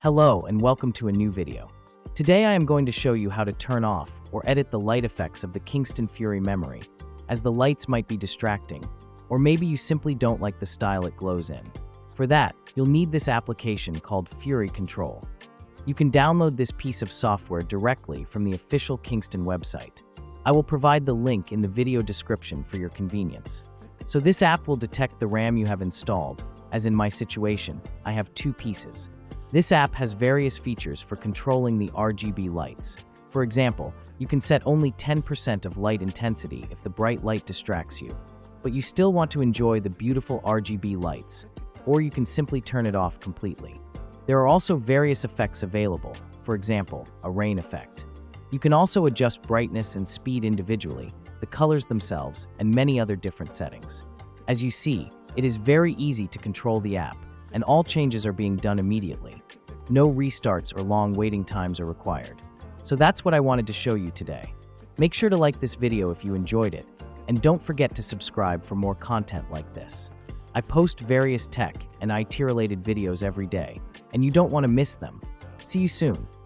Hello and welcome to a new video. Today I am going to show you how to turn off or edit the light effects of the Kingston FURY memory, as the lights might be distracting, or maybe you simply don't like the style it glows in. For that, you'll need this application called FURY CTRL. You can download this piece of software directly from the official Kingston website. I will provide the link in the video description for your convenience. So this app will detect the RAM you have installed, as in my situation, I have two pieces. This app has various features for controlling the RGB lights. For example, you can set only 10% of light intensity if the bright light distracts you, but you still want to enjoy the beautiful RGB lights, or you can simply turn it off completely. There are also various effects available, for example, a rain effect. You can also adjust brightness and speed individually, the colors themselves, and many other different settings. As you see, it is very easy to control the app, and all changes are being done immediately. No restarts or long waiting times are required. So that's what I wanted to show you today. Make sure to like this video if you enjoyed it, and don't forget to subscribe for more content like this. I post various tech and IT-related videos every day, and you don't want to miss them. See you soon.